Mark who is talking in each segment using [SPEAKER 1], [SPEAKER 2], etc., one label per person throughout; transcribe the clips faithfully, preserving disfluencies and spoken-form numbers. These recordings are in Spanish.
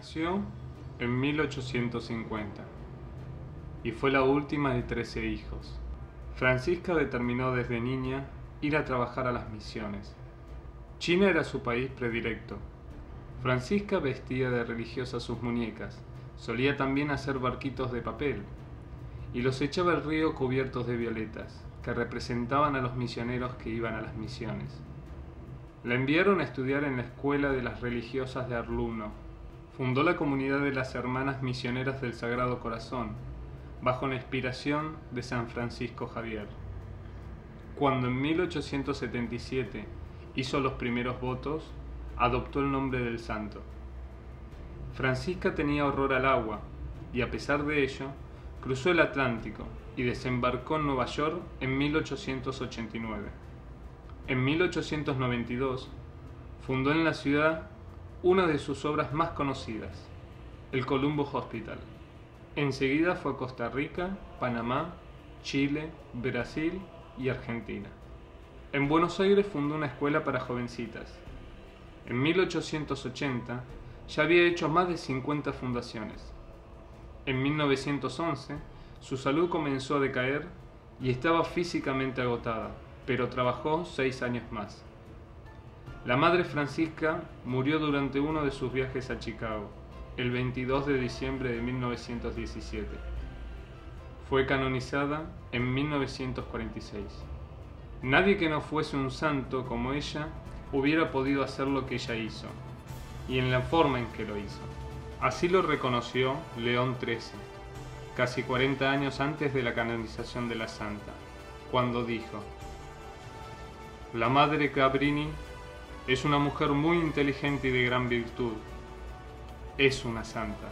[SPEAKER 1] Nació en mil ochocientos cincuenta y fue la última de trece hijos. Francisca determinó desde niña ir a trabajar a las misiones. China era su país predilecto. Francisca vestía de religiosa sus muñecas, solía también hacer barquitos de papel y los echaba al río cubiertos de violetas, que representaban a los misioneros que iban a las misiones. La enviaron a estudiar en la escuela de las religiosas de Arluno. Fundó la comunidad de las Hermanas Misioneras del Sagrado Corazón, bajo la inspiración de San Francisco Javier. Cuando en mil ochocientos setenta y siete hizo los primeros votos, adoptó el nombre del santo. Francisca tenía horror al agua y, a pesar de ello, cruzó el Atlántico y desembarcó en Nueva York en mil ochocientos ochenta y nueve. En mil ochocientos noventa y dos fundó en la ciudad una de sus obras más conocidas, el Columbo Hospital. Enseguida fue a Costa Rica, Panamá, Chile, Brasil y Argentina. En Buenos Aires fundó una escuela para jovencitas. En mil ochocientos ochenta ya había hecho más de cincuenta fundaciones. En mil novecientos once su salud comenzó a decaer y estaba físicamente agotada, pero trabajó seis años más. La Madre Francisca murió durante uno de sus viajes a Chicago, el veintidós de diciembre de mil novecientos diecisiete. Fue canonizada en mil novecientos cuarenta y seis. Nadie que no fuese un santo como ella hubiera podido hacer lo que ella hizo, y en la forma en que lo hizo. Así lo reconoció León trece, casi cuarenta años antes de la canonización de la santa, cuando dijo: «La Madre Cabrini es una mujer muy inteligente y de gran virtud. Es una santa».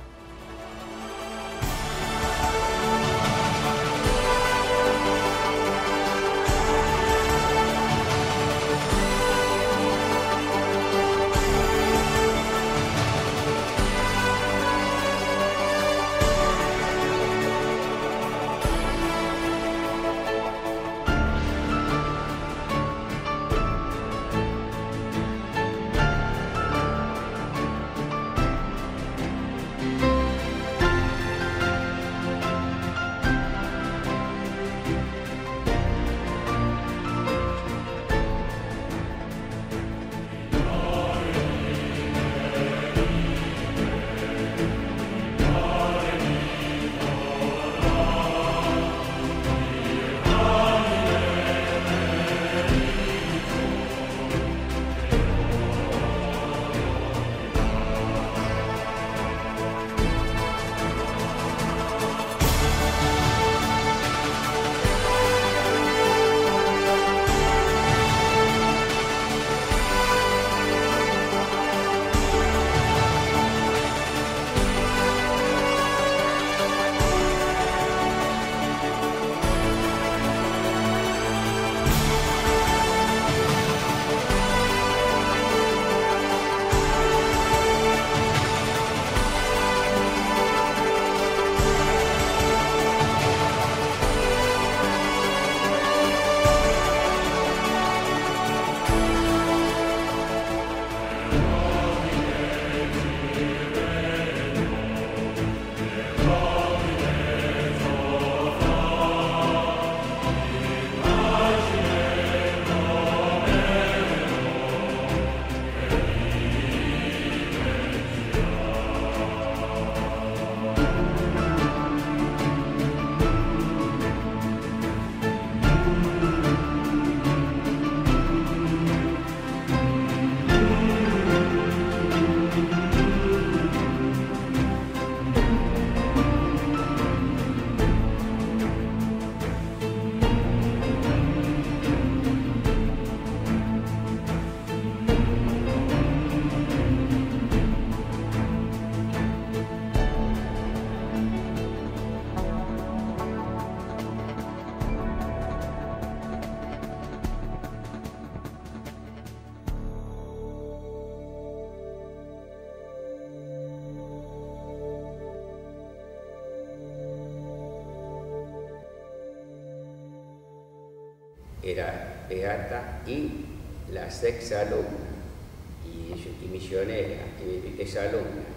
[SPEAKER 2] Era beata y la sexta alumna y, y misionera, y exalumna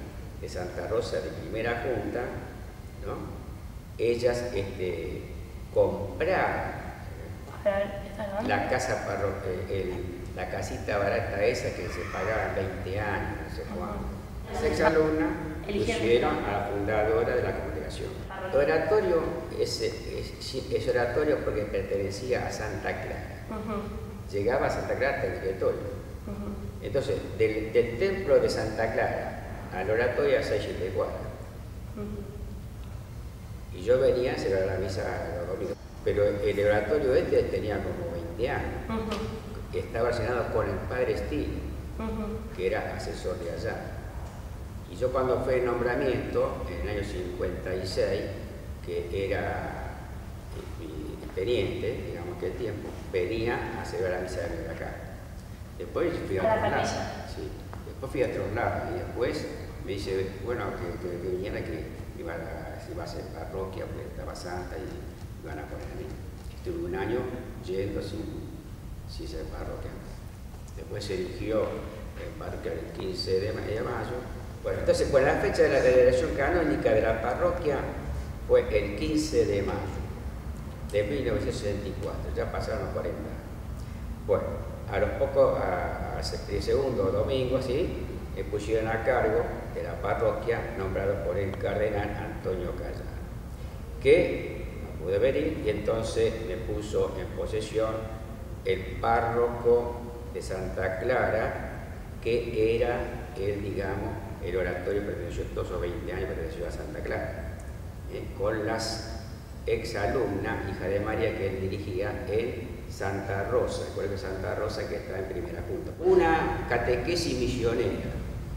[SPEAKER 2] de Santa Rosa de primera junta, ¿no? Ellas este, compraron la casa parro el, la casita barata esa que se pagaba veinte años, no sé cuánto. Esa exalumna pusieron a la fundadora de la congregación. El oratorio es, es, es oratorio porque pertenecía a Santa Clara. Uh-huh. Llegaba a Santa Clara hasta el directorio. Uh-huh. Entonces, del, del templo de Santa Clara al oratorio a seis siete cuadras. Uh-huh. Y yo venía a celebrar la misa los domingos. Pero el oratorio este tenía como veinte años. Uh-huh. Estaba relacionado con el padre Steel, uh-huh, que era asesor de allá. Y yo cuando fue el nombramiento, en el año cincuenta y seis, que era mi teniente, digamos que el tiempo, venía a celebrar la misa de acá. Después fui a otros lados. Sí. Después fui a otros lados y después me dice, bueno, que, que, que viniera que iba a, se iba a hacer parroquia porque estaba santa y iban a poner a mí. Estuve un año yendo sin, sin ser parroquia. Después se eligió el parroquia el quince de mayo. Bueno, entonces, pues la fecha de la celebración canónica de la parroquia fue el quince de mayo de mil novecientos sesenta y cuatro, ya pasaron los cuarenta años. Bueno, a los pocos, al segundo domingo, ¿sí?, me pusieron a cargo de la parroquia nombrado por el cardenal Antonio Callado, que no pude venir y entonces me puso en posesión el párroco de Santa Clara, que era el, digamos, el oratorio perteneció todos los veinte años, perteneció a Santa Clara, eh, con las exalumnas, hija de María, que él dirigía en Santa Rosa, el colegio Santa Rosa, que está en primera junta. Una catequesis misionera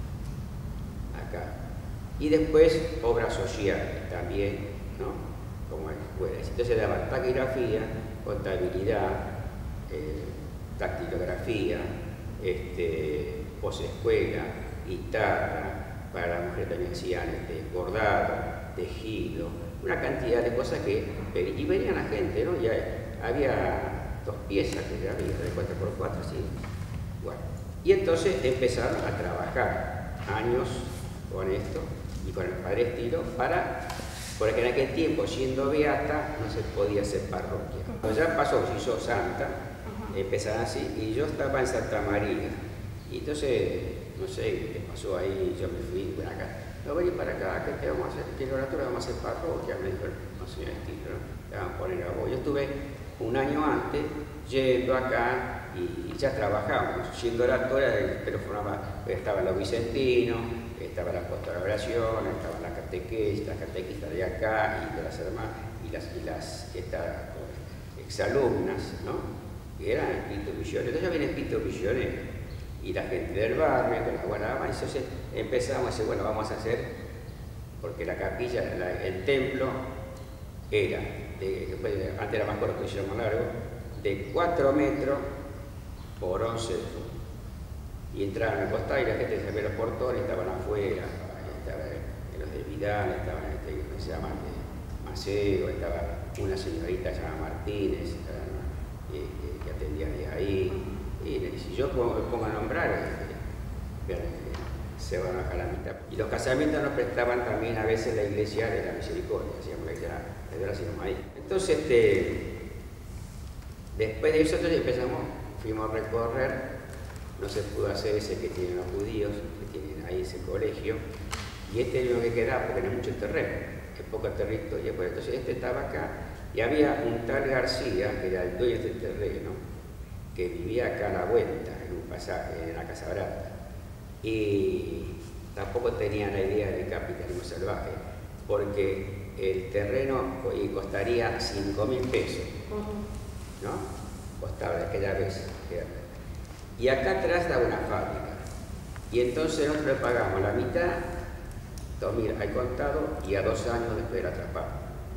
[SPEAKER 2] acá. Y después obras sociales también, ¿no?, como escuelas. Entonces daban taquigrafía, contabilidad, eh, dactilografía, este, posescuela, guitarra, para las mujeres también hacían este, bordado, tejido, una cantidad de cosas que, y venían la gente, ¿no? Ya había dos piezas que ya había, de cuatro por cuatro, así. Bueno, y entonces empezaron a trabajar años con esto y con el padre Estilo para, porque en aquel tiempo, siendo beata, no se podía hacer parroquia. Cuando ya pasó, se hizo santa, empezaron así, y yo estaba en Santa María, y entonces, no sé qué pasó ahí, yo me fui para acá. No, vení para acá, ¿qué te vamos a hacer? ¿Qué oratorio vamos a hacer parroquia? Me dijo, no señor Estilo, ¿no? Te van a poner a vos. Yo estuve un año antes yendo acá y ya trabajábamos, siendo oratoria, pero formaba, estaban los vicentinos, estaba la apóstola de oración, estaban las catequistas, las catequistas de acá y de las hermanas, y las, y las estas exalumnas, ¿no?, que eran espíritus misioneros. Entonces ya viene espíritus misioneros. Y la gente del barrio, con la buena mano, entonces empezamos a decir, bueno, vamos a hacer, porque la capilla, la, el templo, era, de, después, antes era más corto, hicieron más largo, de cuatro metros por once de fondo. Y entraban al costado y la gente se ve los portones, estaban afuera, estaban los de Vidal, estaban, este, ¿cómo se llama?, de Maceo, estaba una señorita llamada Martínez, estaban, eh, eh, que atendían ahí. Y si yo me pongo a nombrar, eh, eh, se van a bajar la mitad. Y los casamientos nos prestaban también a veces la iglesia de la misericordia, hacíamos la iglesia de la hacíamos ahí. Entonces, este, después de eso, entonces empezamos, fuimos a recorrer, no se pudo hacer ese que tienen los judíos, que tienen ahí ese colegio, y este es lo que queda porque no hay mucho terreno, es poco territorio. Entonces, este estaba acá, y había un tal García, que era el dueño del terreno, que vivía acá a la vuelta, en un pasaje, en la Casa Barata, y tampoco tenía la idea del capitalismo salvaje, porque el terreno costaría cinco mil pesos, ¿no? Costaba de aquella vez. Y acá atrás estaba una fábrica, y entonces nosotros le pagamos la mitad, dos mil al contado, y a dos años después era atrapado.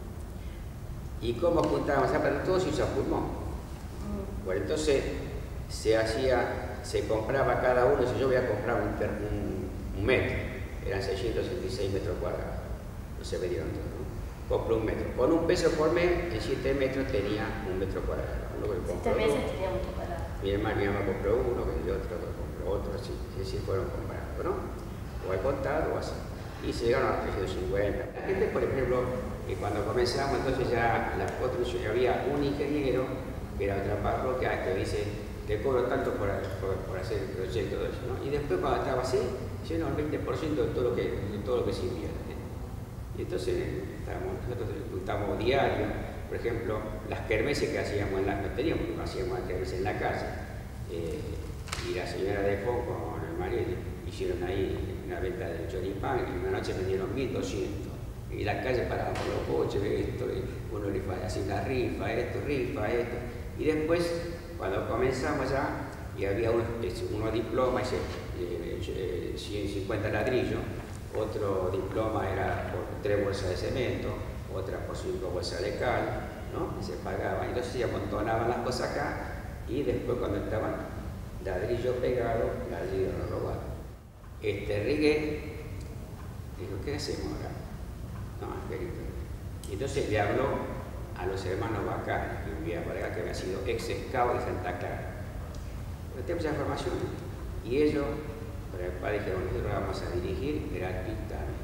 [SPEAKER 2] ¿Y cómo juntábamos? O sea, para todo se hizo a pulmón. Bueno, entonces se hacía, se compraba cada uno, si yo voy a comprar un, un, un metro, eran seiscientos sesenta y seis metros cuadrados, no se vendieron todos, ¿no? Compré un metro, con un peso por mes, en siete metros tenía un metro cuadrado. Uno que compró
[SPEAKER 3] siete meses tenía un metro cuadrado. Mi
[SPEAKER 2] hermano, mi mamá compró uno, el otro compró otro, así, así fueron comprando, ¿no? O al contado o así. y se llegaron a los trescientos cincuenta. La gente, por ejemplo, eh, cuando comenzamos, entonces ya la construcción, había un ingeniero, que era otra parroquia, que dice, te cobro tanto por, por, por hacer el proyecto de eso, ¿no? Y después cuando estaba así, lleno el veinte por ciento de todo lo que, de todo lo que se invierte. Y entonces estábamos, nosotros disfrutamos diario, por ejemplo, las kermeses que hacíamos en la, no teníamos, no hacíamos las kermeses en la casa, eh, y la señora de Foco con el marido hicieron ahí una venta de choripán y una noche vendieron mil doscientos. Y la calle paraban por los coches, esto, y uno le hacía una rifa, esto, rifa, esto. Y después, cuando comenzamos ya, y había unos, unos diplomas, eh, ciento cincuenta ladrillos, otro diploma era por tres bolsas de cemento, otra por cinco bolsas de cal, ¿no? Y se pagaban. Entonces se amontonaban las cosas acá y después cuando estaban ladrillo pegado, ladrillo no robado. Este Rigue dijo, ¿qué hacemos ahora? No, querido. Y entonces le habló a los hermanos Bacán, que vivían por acá, que habían sido ex escabos de Santa Clara. Pero tenemos esa formación. Y ellos, para el padre, dijeron, nosotros vamos a dirigir gratuitamente.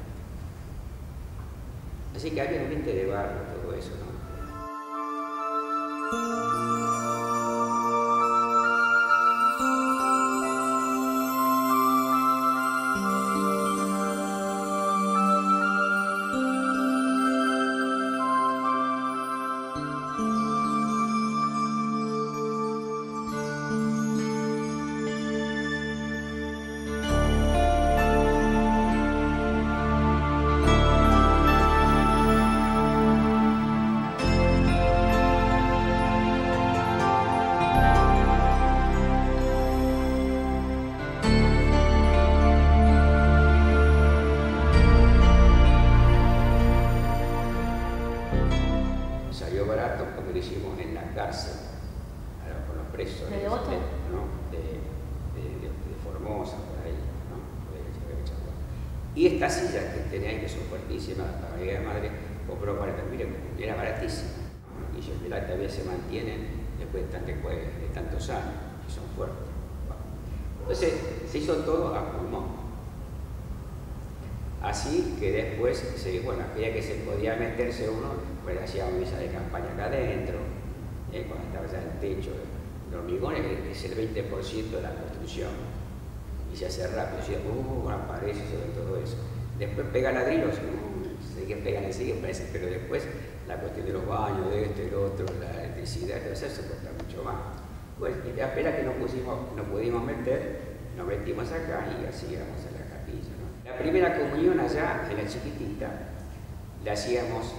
[SPEAKER 2] Así que había gente de barrio, todo eso, ¿no? Y esta silla que tenía ahí, que son fuertísimas, la amiga de madre compró para miren, era baratísima. Y yo, mirá, todavía se mantienen después de, después de tantos años, y son fuertes. Entonces, se hizo todo a pulmón. Así que después, se, bueno, aquella que se podía meterse uno, pues hacía una misa de campaña acá adentro, eh, cuando estaba ya el techo. El hormigón es el veinte por ciento de la construcción. Y se hace rápido, y uh, aparece sobre todo eso. Después pega ladrillos, uh, sé que pegan enseguida, parece, pero después la cuestión de los baños, de esto y lo otro, la electricidad, todo eso se cuesta mucho más. Pues, y apenas que nos, pusimos, nos pudimos meter, nos metimos acá y así íbamos a la capilla, ¿no? La primera comunión allá, en la chiquitita, la hacíamos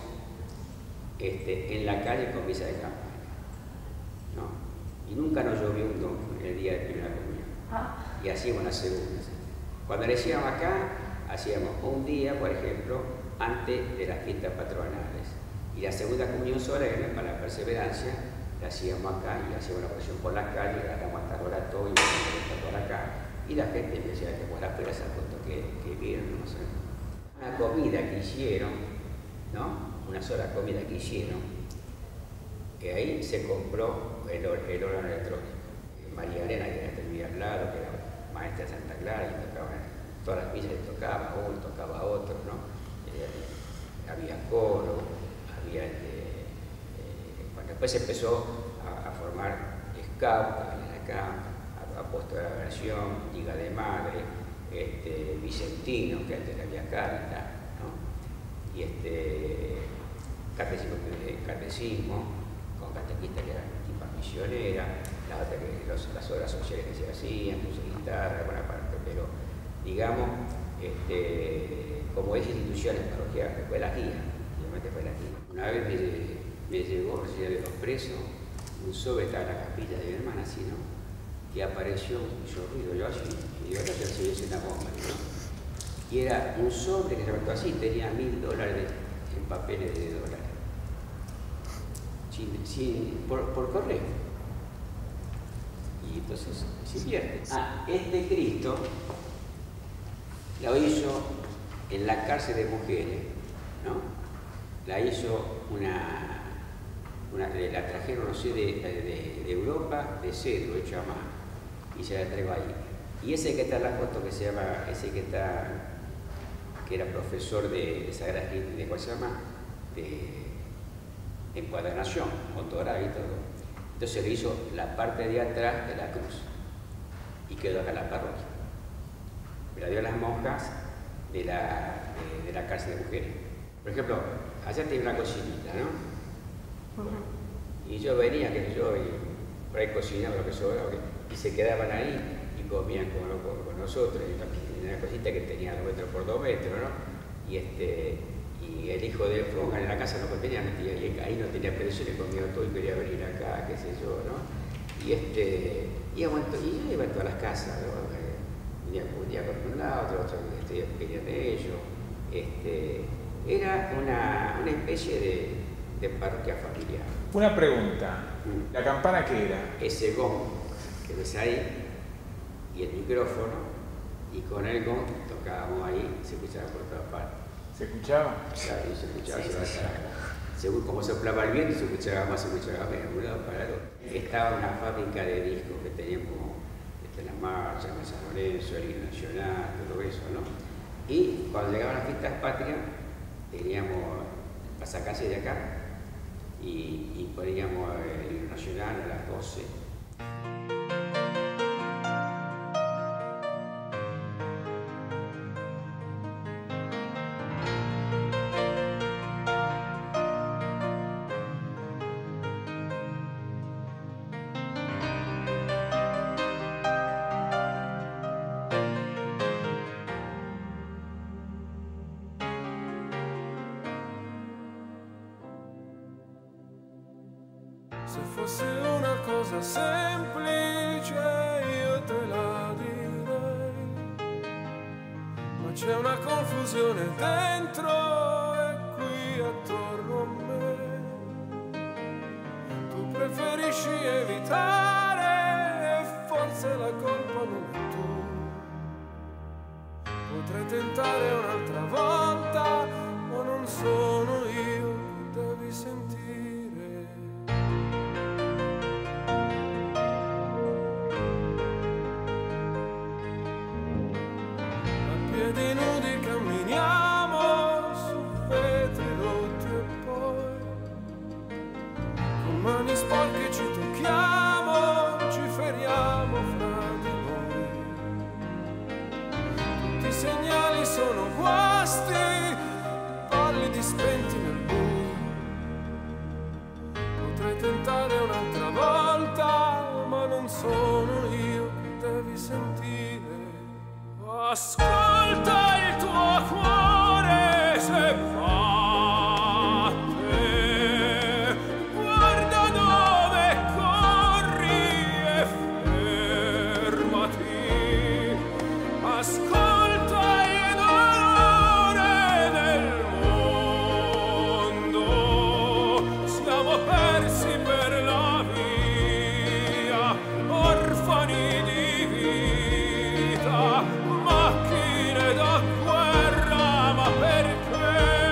[SPEAKER 2] este, en la calle con misa de campaña, ¿no? Y nunca nos llovió un don el día de primera comunión. Ah. Y hacíamos las segundas. Cuando le hacíamos acá, hacíamos un día, por ejemplo, antes de las fiestas patronales. Y la segunda comunión solemne, para la perseverancia, la hacíamos acá y hacíamos una procesión por las calles, ganamos hasta el oratorio y por acá. Y la gente empezaba a decir, las peras al punto que, que vieron, no sé. Una comida que hicieron, ¿no? Una sola comida que hicieron, que ahí se compró el, el órgano electrónico. María Elena, que era el al lado, que era maestra de Santa Clara, y tocaba todas las misas, tocaba uno, tocaba otro, ¿no? Eh, había coro, había este, eh, bueno, después se empezó a, a formar scout acá, apóstol de la versión, Liga de Madre, este, Vicentino, que antes había Cáritas, ¿no? Y este catecismo, catecismo con catequistas que eran tipo misioneras, la otra que los, las obras sociales que se hacían, puse guitarra, buena parte, pero digamos, este, como es instituciones parroquiales, fue la guía, realmente fue la guía. Una vez me, me llegó, recién de los presos, un sobre, estaba en la capilla de mi hermana, así, ¿no? Que apareció, hizo ruido, yo así, y yo ahora se hizo una bomba, ¿no? Y era un sobre que se levantó así, tenía mil dólares en papeles de dólares. Sin, sin, por, por correo. Y entonces se pierde. Ah, este Cristo lo hizo en la cárcel de mujeres, ¿no? La hizo una, una la trajeron, no sé, de, de, de Europa, de cedro, hecho a mano, y se la traigo ahí. Y ese que está en la foto, que se llama, ese que está, que era profesor de, de Sagrada Escritura, de ¿cuál se llama? De encuadernación, ortografía y todo. Entonces le hizo la parte de atrás de la cruz y quedó acá en la parroquia. Me la dio a las monjas de la, de, de la cárcel de mujeres. Por ejemplo, allá tenía una cocinita, ¿no? Bueno, y yo venía, que yo, y por ahí cocinaba lo que sobraba, y se quedaban ahí y comían con, con, con nosotros. Y una cosita que tenía dos metros por dos metros, ¿no? Y, este, y el hijo de Frogan en la casa no tenía, y ahí no tenía presión, y comía todo y quería venir acá, qué sé yo, ¿no? Y, este, y, aguanto, y yo iba a todas las casas, ¿no? Venía un día con un lado, otro, otro este, quería de ellos. Este, era una, una especie de, de parroquia familiar.
[SPEAKER 3] Una pregunta, mm. ¿la campana qué era?
[SPEAKER 2] Ese gong que ves ahí, y el micrófono, y con el gong tocábamos ahí, se escuchaba por todas partes.
[SPEAKER 3] ¿Se escuchaba?
[SPEAKER 2] Claro, se escuchaba,
[SPEAKER 3] sí,
[SPEAKER 2] se
[SPEAKER 3] sí,
[SPEAKER 2] sí. Según como soplaba el viento, se escuchaba más, se escuchaba menos, de un lado para el otro. Estaba una fábrica de discos que teníamos, este, La Marcha, en San Lorenzo, el Himno Nacional, todo eso, ¿no? Y cuando llegaban las fiestas patrias, teníamos pasacalle de acá, y, y poníamos el Himno Nacional a las doce.
[SPEAKER 4] Se fosse una cosa semplice io te la direi, ma c'è una confusione dentro e qui attorno a me. Tu preferisci evitare e forse la colpa non è tua. Potrei tentare un'altra volta, ma non sono io che devi sentire. Piedi nudi camminiamo su vetri rotti e poi con mani sporche ci tocchiamo, ci feriamo fra di noi. Tutti i segnali sono guasti, pallidi spenti nel buio. Potrei tentare un'altra volta, ma non sono io che devi sentire. Ascolta il tuo cuore se va a te, guarda dove corri e fermati, ascolta il dolore del mondo, siamo persi per la via, orfani di vita. Macchine da guerra, ma perché?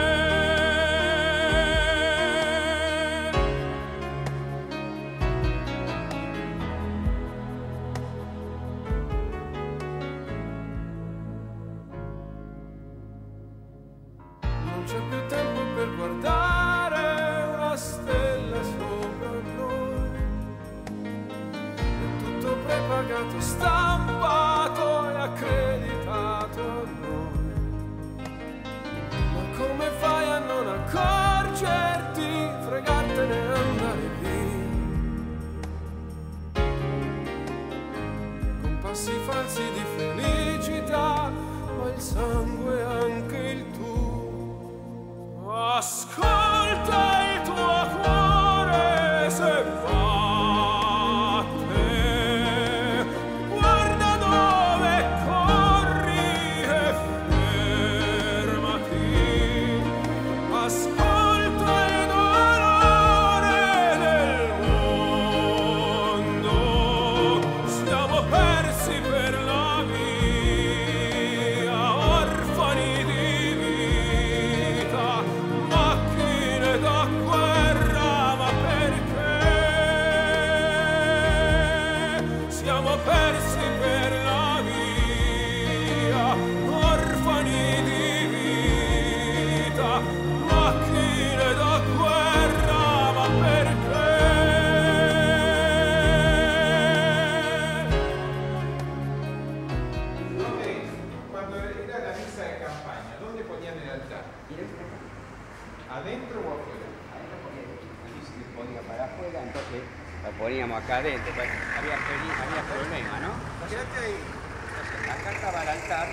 [SPEAKER 4] Non c'è più tempo per guardare una stella sopra noi. È tutto prepagato, stampato e accreditato a noi. Ma come fai a non accorgerti, fregartene e andare via? Con passi falsi di felicità, ma il sangue è anche il tuo. Ascolta il tuo cuore se va a te, guarda dove corri e fermati, ascolta il dolore del mondo, siamo persi per la via, orfani di vita, macchine da guerra, ma perché? Siamo persi per la via, orfani di vita.
[SPEAKER 2] poníamos acá adentro, pues, había, había problemas, ¿no?
[SPEAKER 3] Quédate ahí.
[SPEAKER 2] Entonces, acá estaba el altar.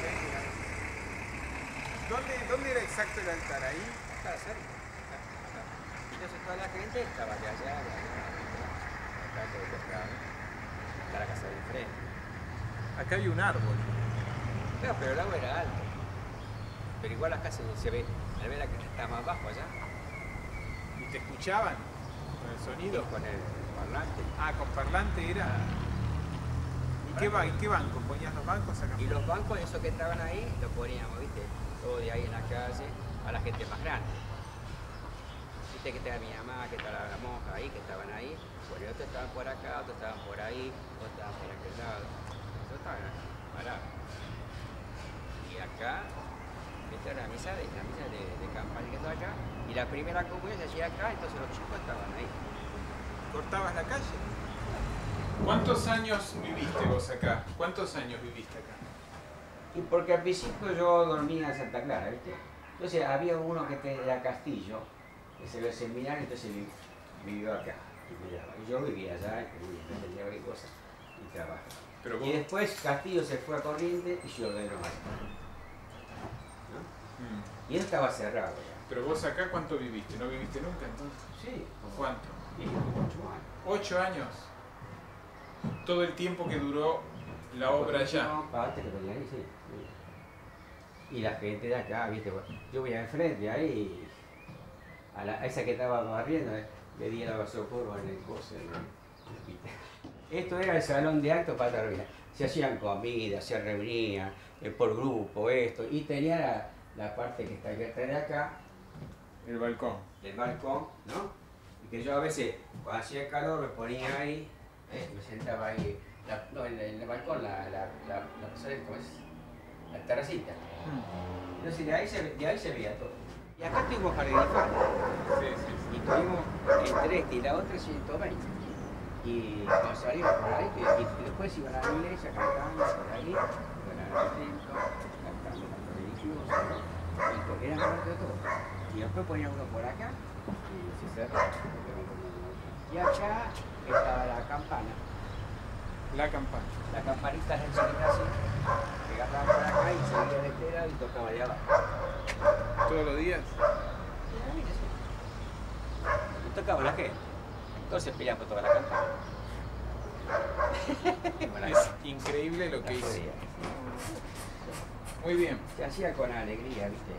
[SPEAKER 3] ¿Dónde, ¿Dónde era exacto el altar? ¿Ahí?
[SPEAKER 2] Acá, cerca. Acá, acá. Entonces toda la gente estaba de allá, de allá, de allá, acá por el costado. Está la casa de enfrente.
[SPEAKER 3] Acá había un árbol.
[SPEAKER 2] Claro, pero el agua era alto. Pero igual acá se, se ve, al ver que está más bajo allá.
[SPEAKER 3] ¿Y te escuchaban? ¿Con el sonido?
[SPEAKER 2] Y con el parlante.
[SPEAKER 3] Ah, con parlante era. ¿Y qué, ba- ¿y qué banco? ¿Ponías los bancos acá?
[SPEAKER 2] Y los bancos, esos que estaban ahí, los poníamos, ¿viste? Todo de ahí en la calle, a la gente más grande. Viste que estaba mi mamá, que estaba la monja ahí, que estaban ahí. Bueno, otros estaban por acá, otros estaban por ahí, otros estaban por aquel lado. Nosotros estaban acá, parados. Y acá, esta era la misa de, la misa de, de campaña que estaba acá. Y la primera comunión se hacía acá, entonces los chicos estaban ahí.
[SPEAKER 3] ¿Cortabas la calle? ¿Cuántos años viviste vos acá? ¿Cuántos años viviste acá?
[SPEAKER 2] Y porque al principio yo dormía en Santa Clara, ¿viste? Entonces había uno que era Castillo, que se ve el seminario, entonces vi, vivió acá. Y yo vivía allá, y vendía varias cosas y trabajaba.
[SPEAKER 3] Pero vos...
[SPEAKER 2] Y después Castillo se fue a Corrientes y yo ordenó más. ¿No?
[SPEAKER 3] Mm.
[SPEAKER 2] Y él estaba cerrado ya.
[SPEAKER 3] Pero vos acá, ¿cuánto viviste? ¿No viviste nunca entonces?
[SPEAKER 2] Sí. Como,
[SPEAKER 3] ¿Cuánto?
[SPEAKER 2] y ocho años.
[SPEAKER 3] ¿Ocho años? Todo el tiempo que duró la obra allá.
[SPEAKER 2] No, parte que tenía ahí, sí. Y la gente de acá, viste, yo voy al frente ahí, a, la, a esa que estaba barriendo, eh, le di el socorro en el coso. En el, esto era el salón de actos para terminar. Se hacían comidas, se reunían eh, por grupo, esto, y tenía la, la parte que está abierta de acá,
[SPEAKER 3] El balcón.
[SPEAKER 2] el balcón, ¿no? Y que yo a veces, cuando hacía calor, me ponía ahí, eh, me sentaba ahí, la, no, en, en el balcón, la, la, la, la pasarela, ¿cómo es? La terracita. Entonces de ahí, se, de ahí se veía todo. Y acá tuvimos jardín infante.
[SPEAKER 3] Sí, sí, sí.
[SPEAKER 2] Y tuvimos entre esta y la otra ciento veinte. Y cuando salíamos por ahí, y, y después iban a la iglesia cantando por ahí, iban al templo, cantando las religiosas, ¿no? Y porque eran parte de todo. Y después ponía uno por acá y se cerraba. Y acá estaba la campana.
[SPEAKER 3] La campana.
[SPEAKER 2] La campanita se enseñaba así, que agarraba por acá y seguía de este lado y tocaba de abajo.
[SPEAKER 3] ¿Todos los días?
[SPEAKER 2] Y tocaba la gente. Entonces peleamos toda la campana.
[SPEAKER 3] Es increíble lo que hizo. Muy bien.
[SPEAKER 2] Se hacía con alegría, ¿viste?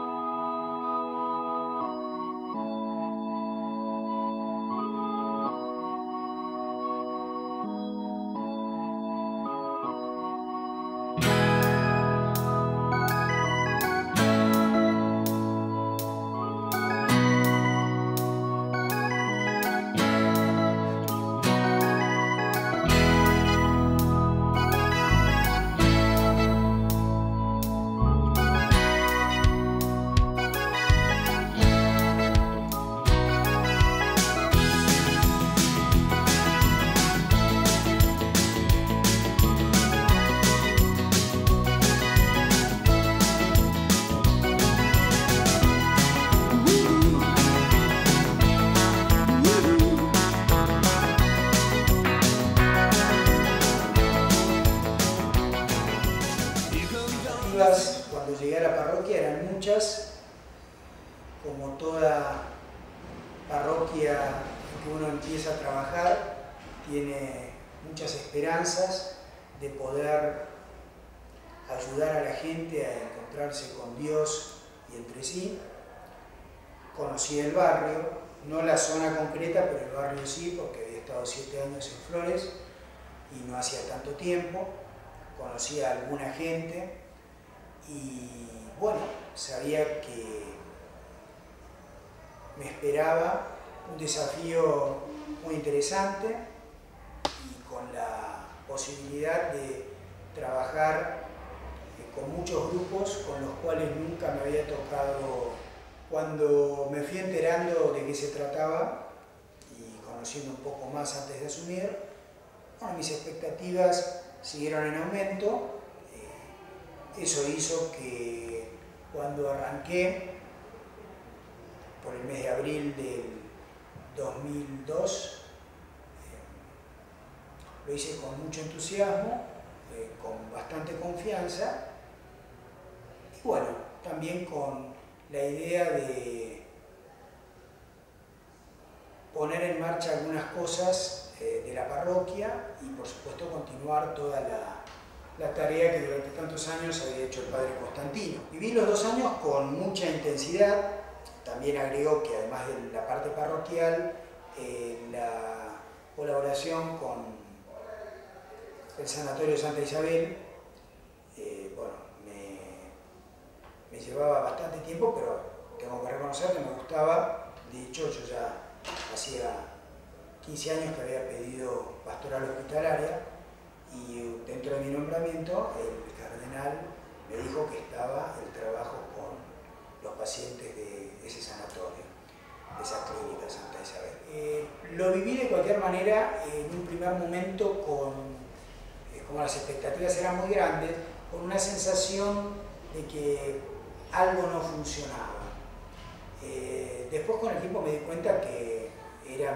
[SPEAKER 5] Cuando llegué a la parroquia eran muchas, como toda parroquia que uno empieza a trabajar, tiene muchas esperanzas de poder ayudar a la gente a encontrarse con Dios y entre sí. Conocí el barrio, no la zona concreta, pero el barrio sí, porque había estado siete años en Flores y no hacía tanto tiempo. Conocí a alguna gente y bueno, sabía que me esperaba un desafío muy interesante y con la posibilidad de trabajar con muchos grupos con los cuales nunca me había tocado. Cuando me fui enterando de qué se trataba y conociendo un poco más antes de asumir, bueno, mis expectativas siguieron en aumento. Eso hizo que cuando arranqué, por el mes de abril del dos mil dos, lo hice con mucho entusiasmo, eh, con bastante confianza, y bueno, también con la idea de poner en marcha algunas cosas eh, de la parroquia y por supuesto continuar toda la, la tarea que durante tantos años había hecho el padre Constantino. Viví los dos años con mucha intensidad. También agregó que además de la parte parroquial, eh, la colaboración con el Sanatorio Santa Isabel, eh, bueno, me, me llevaba bastante tiempo, pero tengo que reconocer que me gustaba. De hecho, yo ya hacía quince años que había pedido pastoral hospitalaria y dentro de mi nombramiento el cardenal me dijo que estaba el trabajo con los pacientes de ese sanatorio, de esa clínica Santa Isabel. Eh, lo viví de cualquier manera en un primer momento con, eh, como las expectativas eran muy grandes, con una sensación de que algo no funcionaba. Eh, después con el tiempo me di cuenta que era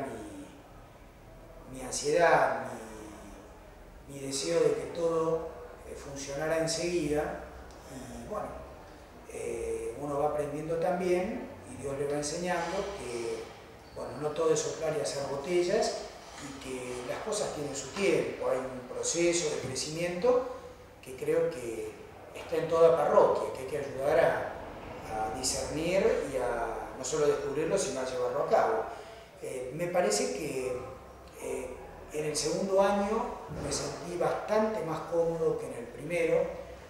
[SPEAKER 5] mi, mi ansiedad, mi, mi deseo de que todo eh, funcionara enseguida y bueno, eh, uno va aprendiendo también y Dios le va enseñando que bueno, no todo es soplar y hacer botellas y que las cosas tienen su tiempo, hay un proceso de crecimiento que creo que está en toda parroquia, que hay que ayudar a, a discernir y a no solo descubrirlo, sino a llevarlo a cabo. Eh, me parece que eh, en el segundo año me sentí bastante más cómodo que en el primero,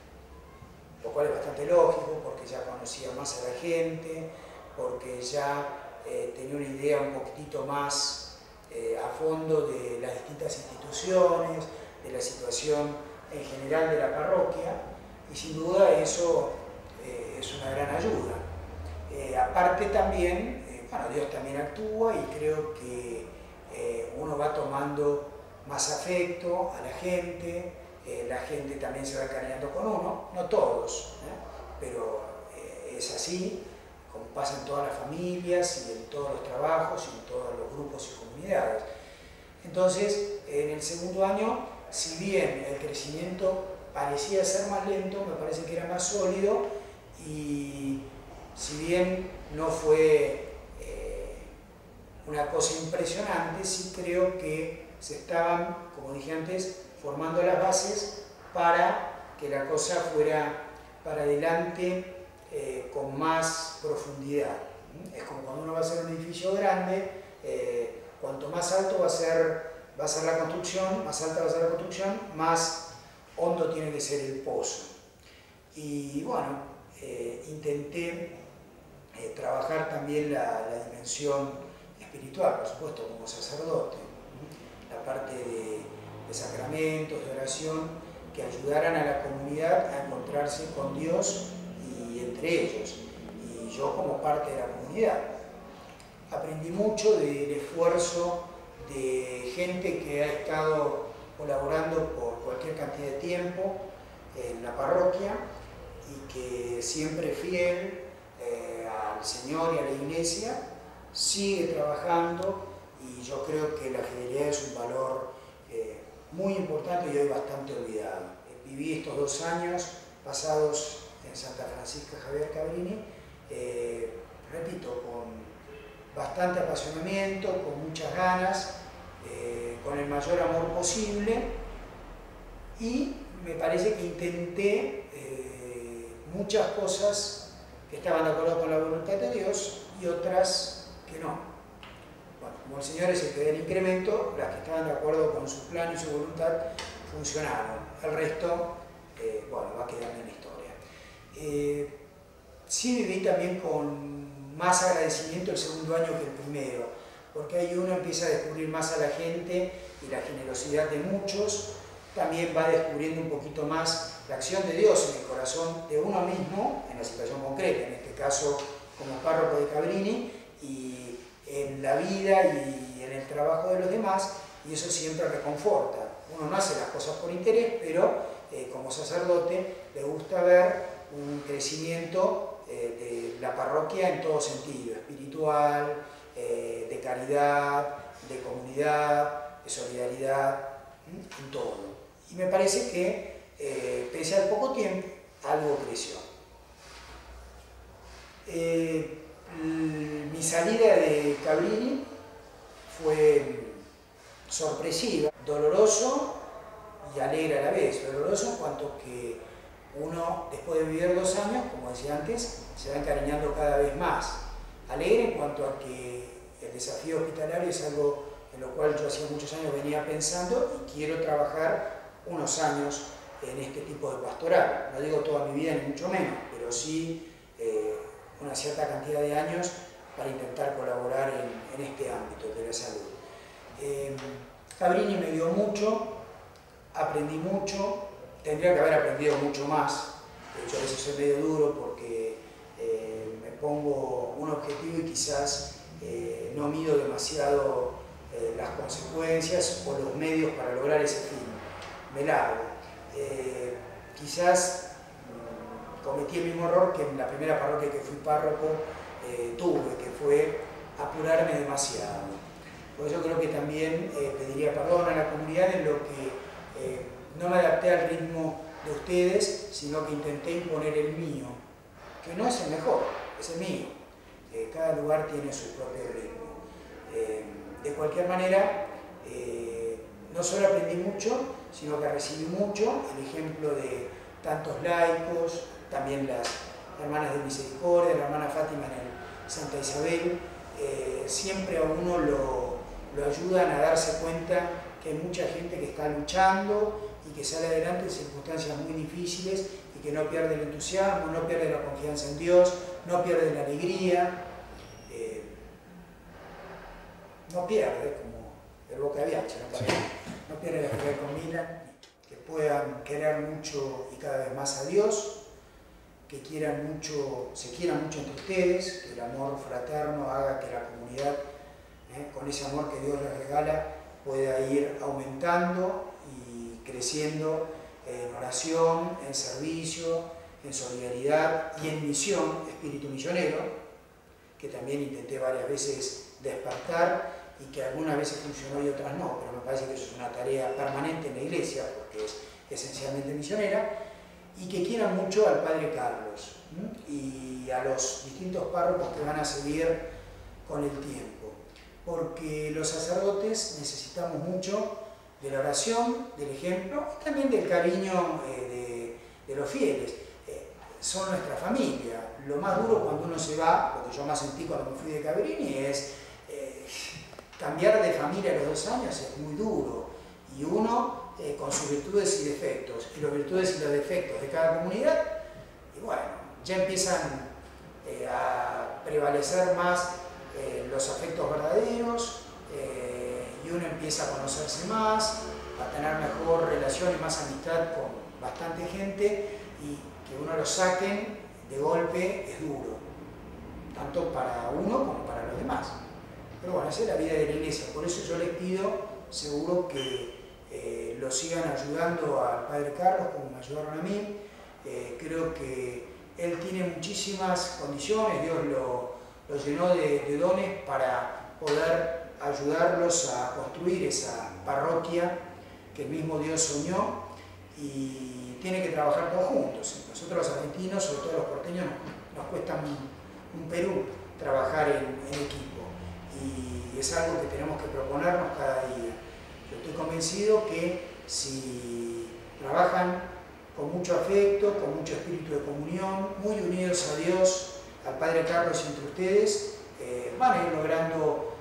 [SPEAKER 5] lo cual es bastante lógico porque ya conocía más a la gente, porque ya eh, tenía una idea un poquitito más eh, a fondo de las distintas instituciones, de la situación en general de la parroquia, y sin duda eso eh, es una gran ayuda. Eh, aparte también, eh, bueno, Dios también actúa y creo que eh, uno va tomando más afecto a la gente, eh, la gente también se va encariñando con uno, no todos, ¿eh? pero eh, es así, como pasa en todas las familias y en todos los trabajos y en todos los grupos y comunidades. Entonces, en el segundo año, si bien el crecimiento parecía ser más lento, me parece que era más sólido y si bien no fue eh, una cosa impresionante, sí creo que se estaban, como dije antes, formando las bases para que la cosa fuera para adelante eh, con más profundidad. Es como cuando uno va a hacer un edificio grande, eh, cuanto más alto va a ser, va a ser la construcción, más alta va a ser la construcción, más hondo tiene que ser el pozo. Y bueno, eh, intenté eh, trabajar también la, la dimensión espiritual, por supuesto, como sacerdote, ¿no? La parte de, de sacramentos, de oración, que ayudaran a la comunidad a encontrarse con Dios y entre ellos, y yo como parte de la comunidad. Aprendí mucho del esfuerzo de gente que ha estado colaborando por cualquier cantidad de tiempo en la parroquia y que siempre fiel eh, al Señor y a la Iglesia, sigue trabajando y yo creo que la fidelidad es un valor eh, muy importante y hoy bastante olvidado. Viví estos dos años pasados en Santa Francisca Javier Cabrini, eh, repito, con bastante apasionamiento, con muchas ganas, eh, con el mayor amor posible y me parece que intenté eh, muchas cosas que estaban de acuerdo con la voluntad de Dios y otras que no. Bueno, como el Señor es el que da el incremento, las que estaban de acuerdo con su plan y su voluntad funcionaron. El resto, eh, bueno, va quedando en la historia. Eh, sí viví también con más agradecimiento el segundo año que el primero, porque ahí uno empieza a descubrir más a la gente y la generosidad de muchos, también va descubriendo un poquito más la acción de Dios en el corazón de uno mismo, en la situación concreta, en este caso como párroco de Cabrini, y en la vida y en el trabajo de los demás, y eso siempre reconforta. Uno no hace las cosas por interés, pero eh, como sacerdote le gusta ver un crecimiento eh, de la parroquia en todo sentido, espiritual, eh, de caridad, de comunidad, de solidaridad. en todo. Y me parece que, eh, pese al poco tiempo, algo creció. Eh, mi salida de Cabrini fue sorpresiva, doloroso y alegre a la vez. Doloroso en cuanto que uno, después de vivir dos años, como decía antes, se va encariñando cada vez más. Alegre en cuanto a que el desafío hospitalario es algo en lo cual yo hacía muchos años venía pensando y quiero trabajar unos años en este tipo de pastoral. No digo toda mi vida ni mucho menos, pero sí eh, una cierta cantidad de años para intentar colaborar en, en este ámbito de la salud. Eh, Cabrini me dio mucho, aprendí mucho, tendría que haber aprendido mucho más. De hecho, a veces soy medio duro porque eh, me pongo un objetivo y quizás eh, no mido demasiado eh, las consecuencias o los medios para lograr ese fin. Me largo. Eh, quizás mm, cometí el mismo error que en la primera parroquia que fui párroco eh, tuve, que fue apurarme demasiado. Por eso creo que también eh, pediría perdón a la comunidad en lo que eh, no me adapté al ritmo de ustedes, sino que intenté imponer el mío, que no es el mejor, es el mío. Eh, cada lugar tiene su propio ritmo. Eh, de cualquier manera, eh, no solo aprendí mucho, sino que recibí mucho, el ejemplo de tantos laicos, también las hermanas de misericordia, la hermana Fátima en el Santa Isabel, eh, siempre a uno lo, lo ayudan a darse cuenta que hay mucha gente que está luchando y que sale adelante en circunstancias muy difíciles y que no pierde el entusiasmo, no pierde la confianza en Dios, no pierde la alegría, eh, no pierde, como el Boca Bianchi, ¿no? Sí. No pierde la fe con Milan, que puedan querer mucho y cada vez más a Dios, que quieran mucho, se quieran mucho entre ustedes, que el amor fraterno haga que la comunidad, eh, con ese amor que Dios les regala, pueda ir aumentando y creciendo en oración, en servicio, en solidaridad y en misión, espíritu misionero, que también intenté varias veces despertar y que algunas veces funcionó y otras no, pero me parece que eso es una tarea permanente en la Iglesia, porque es esencialmente misionera, y que quieran mucho al Padre Carlos ¿sí? y a los distintos párrocos que van a seguir con el tiempo, porque los sacerdotes necesitamos mucho de la oración, del ejemplo, y también del cariño eh, de, de los fieles. Eh, son nuestra familia. Lo más duro cuando uno se va, lo que yo más sentí cuando me fui de Cabrini, es eh, cambiar de familia a los dos años es muy duro. Y uno, eh, con sus virtudes y defectos, y las virtudes y los defectos de cada comunidad, y bueno, ya empiezan eh, a prevalecer más eh, los afectos verdaderos, eh, y uno empieza a conocerse más, a tener mejor relación y más amistad con bastante gente, y que uno lo saquen de golpe es duro, tanto para uno como para los demás. Pero bueno, esa es la vida de la Iglesia, por eso yo les pido, seguro que eh, lo sigan ayudando al Padre Carlos como me ayudaron a mí. Eh, creo que él tiene muchísimas condiciones, Dios lo, lo llenó de, de dones para poder ayudarlos a construir esa parroquia que el mismo Dios soñó, y tiene que trabajar todos juntos. Nosotros los argentinos, sobre todo los porteños, nos, nos cuesta un, un Perú trabajar en, en equipo, y es algo que tenemos que proponernos cada día. Yo estoy convencido que si trabajan con mucho afecto, con mucho espíritu de comunión, muy unidos a Dios, al Padre Carlos y entre ustedes, eh, van a ir logrando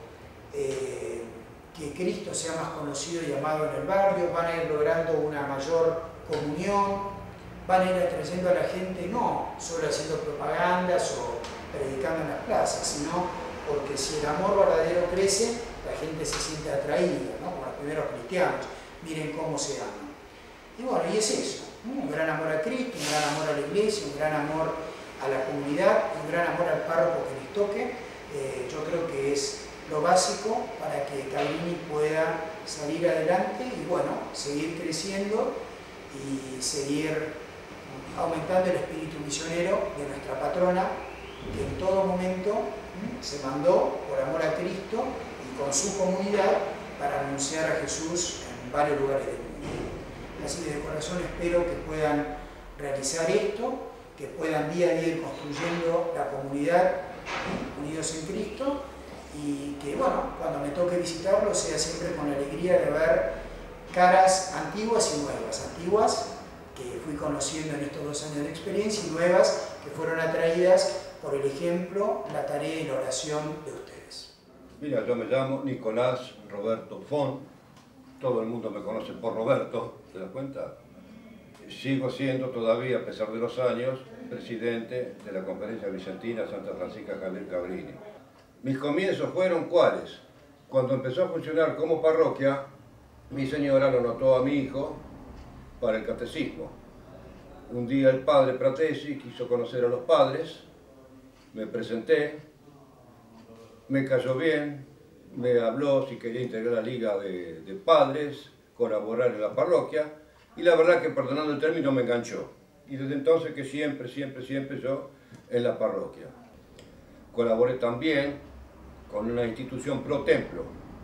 [SPEAKER 5] eh, que Cristo sea más conocido y amado en el barrio, van a ir logrando una mayor comunión, van a ir atrayendo a la gente no solo haciendo propagandas o predicando en las plazas, sino porque si el amor verdadero crece, la gente se siente atraída, ¿no? Como los primeros cristianos, miren cómo se aman. Y bueno, y es eso, ¿no? Un gran amor a Cristo, un gran amor a la Iglesia, un gran amor a la comunidad, un gran amor al párroco que les toque. Eh, yo creo que es lo básico para que Cabrini pueda salir adelante y bueno, seguir creciendo y seguir aumentando el espíritu misionero de nuestra patrona, que en todo momento ¿sí? se mandó por amor a Cristo y con su comunidad para anunciar a Jesús en en varios lugares del mundo. Así que de corazón espero que puedan realizar esto, que puedan día a día ir construyendo la comunidad unidos en Cristo y que, bueno, cuando me toque visitarlo sea siempre con la alegría de ver caras antiguas y nuevas. Antiguas que fui conociendo en estos dos años de experiencia y nuevas que fueron atraídas por el ejemplo, la tarea y la oración de ustedes.
[SPEAKER 6] Mira, yo me llamo Nicolás Roberto Font, todo el mundo me conoce por Roberto, ¿te das cuenta? Sigo siendo todavía, a pesar de los años, presidente de la Conferencia Vicentina Santa Francisca Javier Cabrini. Mis comienzos fueron ¿cuáles? Cuando empezó a funcionar como parroquia, mi señora lo notó a mi hijo para el catecismo. Un día el padre Pratesi quiso conocer a los padres, me presenté, me cayó bien, me habló si quería integrar la liga de, de padres, colaborar en la parroquia, y la verdad que, perdonando el término, me enganchó. Y desde entonces que siempre, siempre, siempre yo en la parroquia. Colaboré también con una institución pro templo,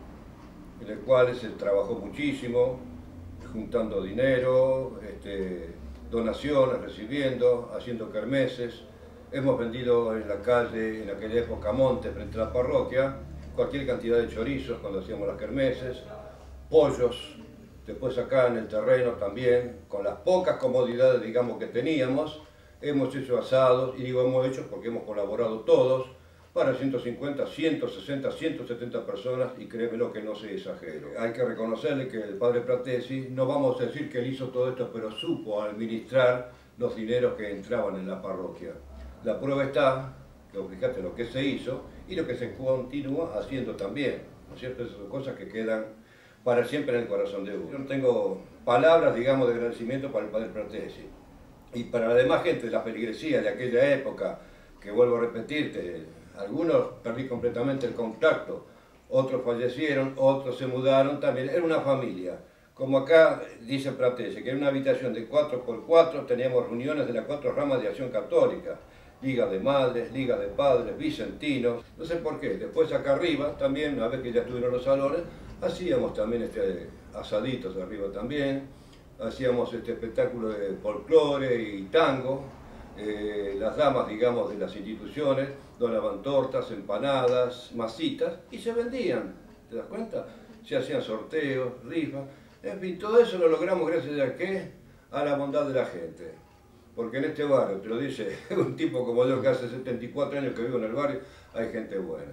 [SPEAKER 6] en la cual se trabajó muchísimo, juntando dinero, este, donaciones, recibiendo, haciendo kermeses. Hemos vendido en la calle, en aquella época Monte, frente a la parroquia, cualquier cantidad de chorizos cuando hacíamos las kermeses, pollos, después acá en el terreno también, con las pocas comodidades, digamos, que teníamos, hemos hecho asados, y digo hemos hecho porque hemos colaborado todos, para ciento cincuenta, ciento sesenta, ciento setenta personas, y créemelo que no soy exagero. Hay que reconocerle que el padre Pratesi, no vamos a decir que él hizo todo esto, pero supo administrar los dineros que entraban en la parroquia. La prueba está, que fíjate lo que se hizo, y lo que se continúa haciendo también, ¿no es cierto? Esas son cosas que quedan para siempre en el corazón de uno. Yo no tengo palabras, digamos, de agradecimiento para el padre Pratesi. Y para la demás gente de la feligresía de aquella época, que vuelvo a repetirte, algunos perdí completamente el contacto, otros fallecieron, otros se mudaron también, era una familia. Como acá dice Pratesi, que en una habitación de cuatro por cuatro teníamos reuniones de las cuatro ramas de Acción Católica, Liga de Madres, Liga de Padres, Vicentinos, no sé por qué. Después acá arriba también, una vez que ya estuvieron los salones, hacíamos también este, asaditos arriba también, hacíamos este espectáculo de folclore y tango, eh, las damas, digamos, de las instituciones donaban tortas, empanadas, masitas y se vendían, ¿te das cuenta? Se hacían sorteos, rifas, en fin, todo eso lo logramos gracias a ¿qué? A la bondad de la gente. Porque en este barrio, te lo dice un tipo como yo que hace setenta y cuatro años que vivo en el barrio, hay gente buena.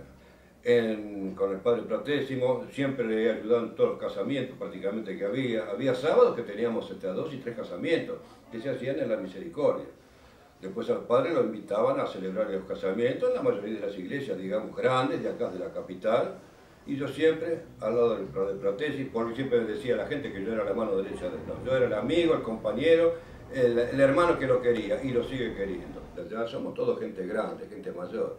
[SPEAKER 6] En, con el padre Pratésimo siempre le he ayudado en todos los casamientos prácticamente que había. Había sábados que teníamos hasta dos y tres casamientos que se hacían en la Misericordia. Después al padre lo invitaban a celebrar los casamientos en la mayoría de las iglesias, digamos, grandes, de acá de la capital. Y yo siempre, al lado del padre Pratesi, porque siempre me decía a la gente que yo era la mano derecha de él. No, yo era el amigo, el compañero, el, el hermano que lo quería y lo sigue queriendo. Ya somos todos gente grande, gente mayor.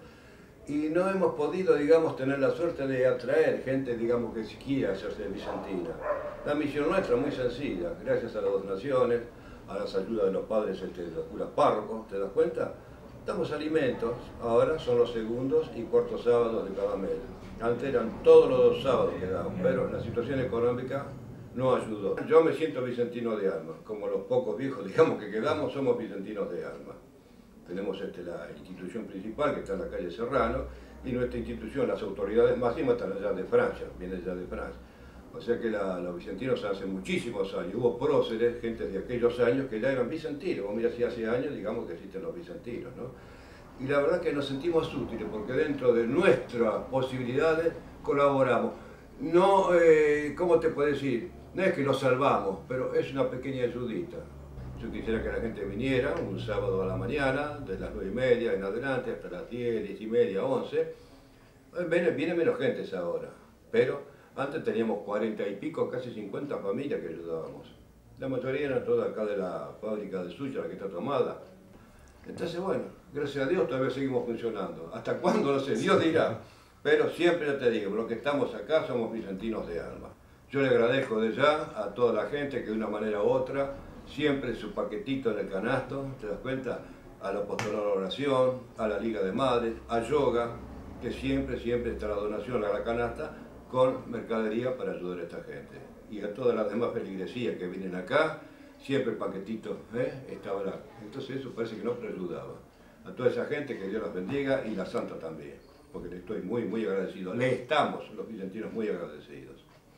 [SPEAKER 6] Y no hemos podido, digamos, tener la suerte de atraer gente, digamos, que quiera hacerse bizantina. La misión nuestra es muy sencilla, gracias a las donaciones, a las ayudas de los padres, este, de los curas párrocos, ¿te das cuenta? Damos alimentos, ahora son los segundos y cuartos sábados de cada mes. Antes eran todos los dos sábados que daban, pero la situación económica no ayudó. Yo me siento vicentino de alma, como los pocos viejos, digamos, que quedamos, somos vicentinos de alma. Tenemos este, la institución principal que está en la calle Serrano y nuestra institución, las autoridades máximas están allá de Francia, vienen allá de Francia. O sea que la, los vicentinos hace muchísimos años, hubo próceres, gente de aquellos años que ya eran vicentinos. Vos mirá si hace años, digamos que existen los vicentinos, ¿no? Y la verdad que nos sentimos útiles porque dentro de nuestras posibilidades colaboramos. No, eh, ¿cómo te puedo decir? No es que lo salvamos, pero es una pequeña ayudita. Yo quisiera que la gente viniera un sábado a la mañana, de las nueve y media en adelante, hasta las diez, diez y media, once. Viene, viene menos gente esa hora, pero antes teníamos cuarenta y pico, casi cincuenta familias que ayudábamos. La mayoría eran todas acá de la fábrica de suya, la que está tomada. Entonces, bueno, gracias a Dios todavía seguimos funcionando. ¿Hasta cuándo? No sé, Dios dirá. Pero siempre ya te digo, los que estamos acá somos vicentinos de alma. Yo le agradezco de ya a toda la gente que de una manera u otra, siempre su paquetito en el canasto, ¿te das cuenta? A la apostolado de la oración, a la Liga de Madres, a yoga, que siempre, siempre está la donación a la canasta con mercadería para ayudar a esta gente. y a todas las demás feligresías que vienen acá, siempre el paquetito ¿eh? estaba lá. Entonces eso parece que no ayudaba. A toda esa gente, que Dios las bendiga, y la Santa también, porque le estoy muy, muy agradecido. Le estamos, los vicentinos, muy agradecidos.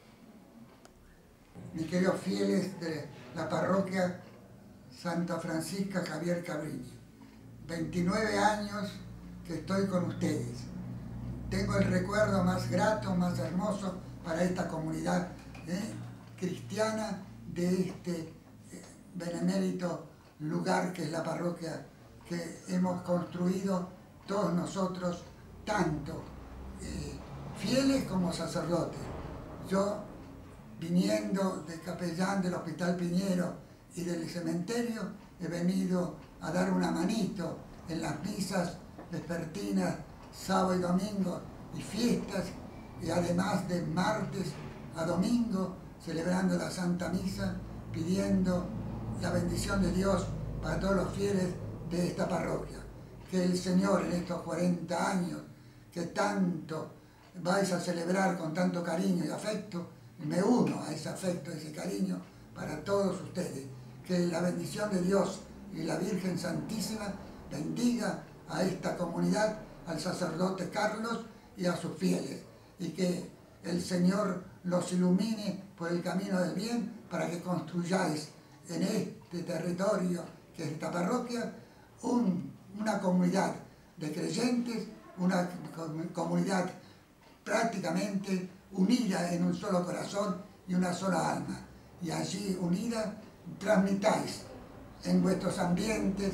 [SPEAKER 7] Mis queridos fieles de la parroquia Santa Francisca Javier Cabrini, veintinueve años que estoy con ustedes. Tengo el recuerdo más grato, más hermoso para esta comunidad ¿eh? cristiana de este eh, benemérito lugar que es la parroquia que hemos construido todos nosotros, tanto eh, fieles como sacerdotes. Yo, viniendo de capellán del Hospital Piñero y del cementerio, he venido a dar una manito en las misas vespertinas, sábado y domingo, y fiestas, y además de martes a domingo, celebrando la Santa Misa, pidiendo la bendición de Dios para todos los fieles de esta parroquia. Que el Señor en estos cuarenta años, que tanto vais a celebrar con tanto cariño y afecto, me uno a ese afecto, a ese cariño para todos ustedes. Que la bendición de Dios y la Virgen Santísima bendiga a esta comunidad, al sacerdote Carlos y a sus fieles, y que el Señor los ilumine por el camino del bien para que construyáis en este territorio que es esta parroquia un, una comunidad de creyentes, una comunidad prácticamente unida en un solo corazón y una sola alma, y allí unida transmitáis en vuestros ambientes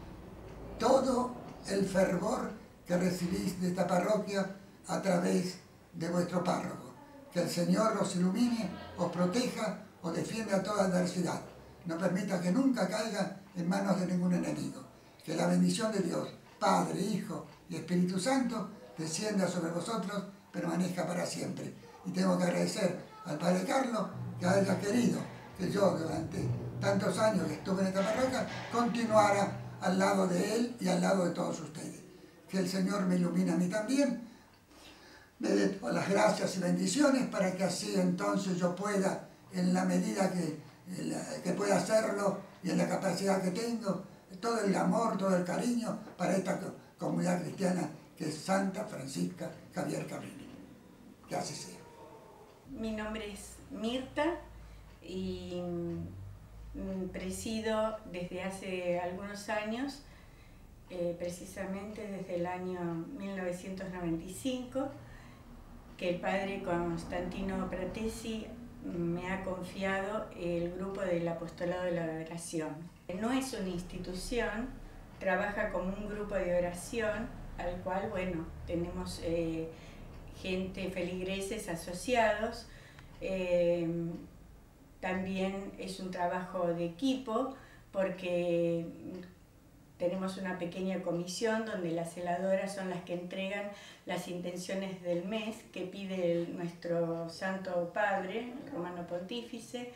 [SPEAKER 7] todo el fervor que recibís de esta parroquia a través de vuestro párroco. Que el Señor os ilumine, os proteja, os defienda a toda adversidad. No permita que nunca caiga en manos de ningún enemigo. Que la bendición de Dios, Padre, Hijo y Espíritu Santo, descienda sobre vosotros, permanezca para siempre. Y tengo que agradecer al Padre Carlos que haya querido que yo, durante tantos años que estuve en esta parroquia, continuara al lado de él y al lado de todos ustedes. Que el Señor me ilumine a mí también, me dé todas las gracias y bendiciones para que así entonces yo pueda, en la medida que, que pueda hacerlo y en la capacidad que tengo, todo el amor, todo el cariño para esta comunidad cristiana que es Santa Francisca Javier Cabrini. Que así sea.
[SPEAKER 8] Mi nombre es Mirta y presido desde hace algunos años, eh, precisamente desde el año mil novecientos noventa y cinco, que el padre Constantino Pratesi me ha confiado el grupo del Apostolado de la Oración. No es una institución, trabaja como un grupo de oración al cual, bueno, tenemos eh, gente, feligreses asociados. Eh, también es un trabajo de equipo porque tenemos una pequeña comisión donde las celadoras son las que entregan las intenciones del mes que pide el, nuestro Santo Padre, el Romano Pontífice,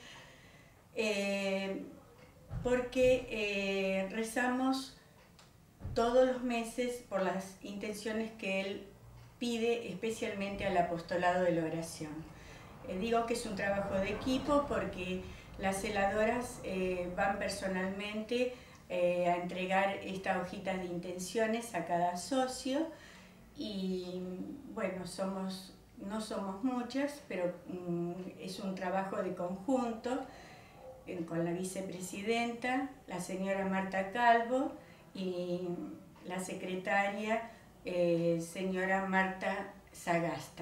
[SPEAKER 8] eh, porque eh, rezamos todos los meses por las intenciones que él pide, especialmente al apostolado de la oración. Eh, digo que es un trabajo de equipo porque las celadoras eh, van personalmente eh, a entregar estas hojitas de intenciones a cada socio y bueno, somos, no somos muchas, pero mm, es un trabajo de conjunto eh, con la vicepresidenta, la señora Marta Calvo, y la secretaria, eh, señora Marta Sagasta.